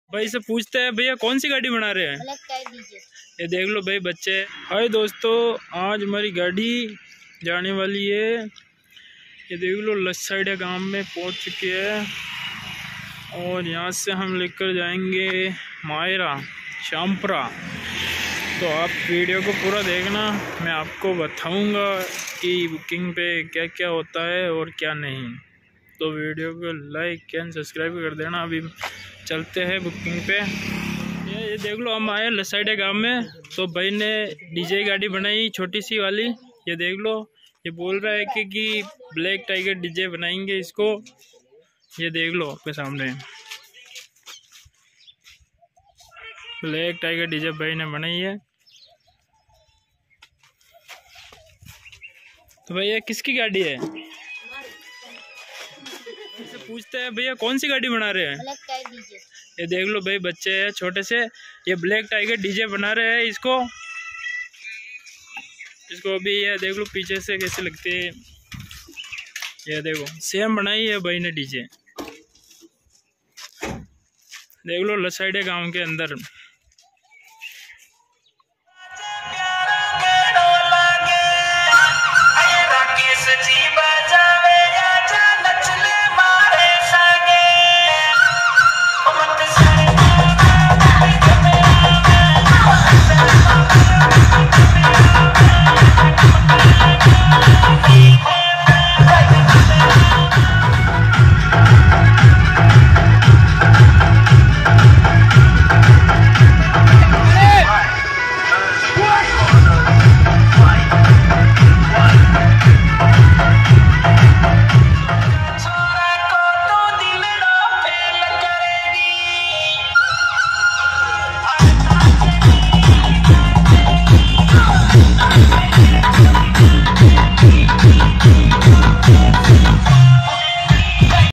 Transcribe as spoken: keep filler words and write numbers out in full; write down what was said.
भाई से पूछते हैं भैया कौन सी गाड़ी बना रहे हैं। ये देख लो भाई बच्चे। हाय दोस्तों, आज हमारी गाड़ी जाने वाली है। ये देख लो लसाइडिया गांव में पहुंच चुके हैं और यहाँ से हम लेकर जाएंगे मायरा शामपुरा। तो आप वीडियो को पूरा देखना, मैं आपको बताऊंगा कि बुकिंग पे क्या क्या होता है और क्या नहीं। तो वीडियो को लाइक एंड सब्सक्राइब कर देना। अभी चलते हैं बुकिंग पे। ये ये देख लो, हम आए लसाइडिया गांव में। तो भाई ने डीजे गाड़ी बनाई छोटी सी वाली। ये देख लो, ये बोल रहा है कि, कि ब्लैक टाइगर डीजे बनाएंगे इसको। ये देख लो आपके सामने ब्लैक टाइगर डीजे भाई ने बनाई है। तो भैया किसकी गाड़ी है? इससे पूछते हैं भैया कौन सी गाड़ी बना रहे हैं। ये देख लो भाई बच्चे हैं छोटे से, ये ब्लैक टाइगर डीजे बना रहे हैं इसको। इसको अभी ये देख लो पीछे से कैसे लगते है। ये देखो सेम बनाई है भाई ने डीजे। देख लो लसाइडिया गांव के अंदर।